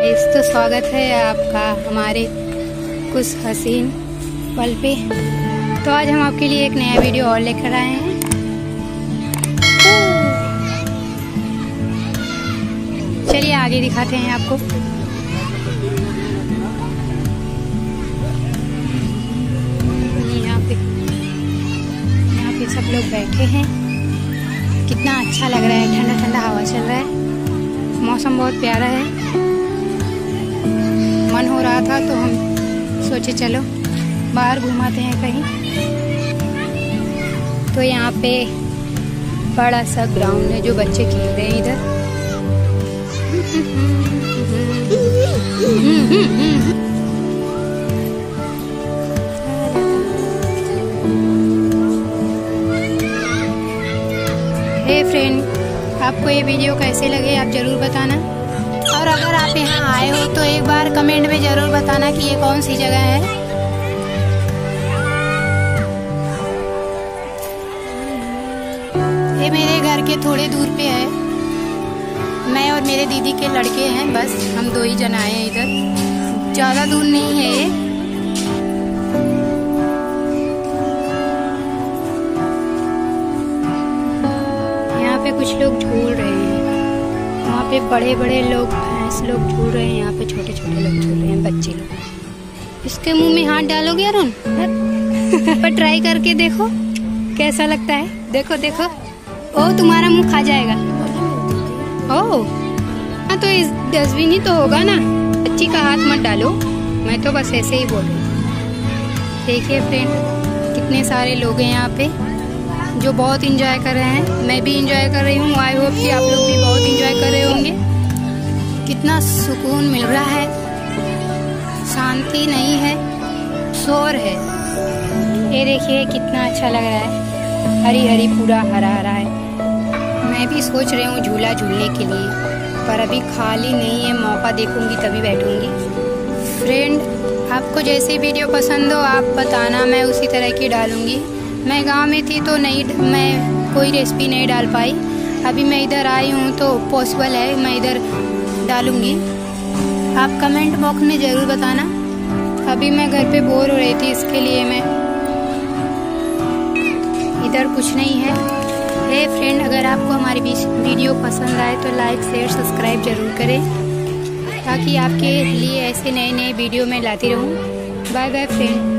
Guys, तो स्वागत है आपका हमारे कुछ हसीन पल पे। तो आज हम आपके लिए एक नया वीडियो और लेकर आए हैं। चलिए आगे दिखाते हैं आपको। यहाँ पे सब लोग बैठे हैं। कितना अच्छा लग रहा है, ठंडा ठंडा हवा चल रहा है, मौसम बहुत प्यारा है। मन हो रहा था तो हम सोचे चलो बाहर घुमाते हैं कहीं। तो यहाँ पे बड़ा सा ग्राउंड है जो बच्चे खेल रहे हैं इधर। हे फ्रेंड, आपको ये वीडियो कैसे लगे आप जरूर बताना। और अगर आप यहाँ आए हो तो एक बार कमेंट में जरूर बताना कि ये कौन सी जगह है। ये मेरे घर के थोड़े दूर पे है। मैं और मेरे दीदी के लड़के हैं, बस हम दो ही जन आए हैं इधर, ज़्यादा दूर नहीं है ये। यहाँ पे कुछ लोग झूल रहे हैं। वहाँ पे बड़े बड़े लोग भैंस लोग झूल रहे हैं, यहाँ पे छोटे छोटे लोग झूल रहे हैं, बच्चे लोग। इसके मुंह में हाथ डालोगे अरुण? पर ट्राई करके देखो कैसा लगता है। देखो देखो, ओ तुम्हारा मुंह खा जाएगा। ओ हाँ, तो इस डस्टबिन ही तो होगा ना। बच्ची का हाथ मत डालो, मैं तो बस ऐसे ही बोल रही हूँ। देखिए फ्रेंड, कितने सारे लोग हैं यहाँ पे जो बहुत इंजॉय कर रहे हैं। मैं भी इंजॉय कर रही हूँ। आई होप कि आप लोग भी बहुत इंजॉय कर रहे होंगे। कितना सुकून मिल रहा है, शांति नहीं है, शोर है। ये देखिए कितना अच्छा लग रहा है, हरी हरी पूरा हरा हरा है। मैं भी सोच रही हूँ झूला झूलने के लिए, पर अभी खाली नहीं है। मौका देखूंगी तभी बैठूंगी। फ्रेंड, आपको जैसी वीडियो पसंद हो आप बताना, मैं उसी तरह की डालूंगी। मैं गांव में थी तो मैं कोई रेसिपी नहीं डाल पाई। अभी मैं इधर आई हूँ तो पॉसिबल है मैं इधर डालूंगी। आप कमेंट बॉक्स में ज़रूर बताना। अभी मैं घर पे बोर हो रही थी, इसके लिए मैं इधर कुछ नहीं है। हे फ्रेंड, अगर आपको हमारी वीडियो पसंद आए तो लाइक शेयर सब्सक्राइब जरूर करें, ताकि आपके लिए ऐसे नए नए वीडियो मैं लाती रहूँ। Bye bye friend.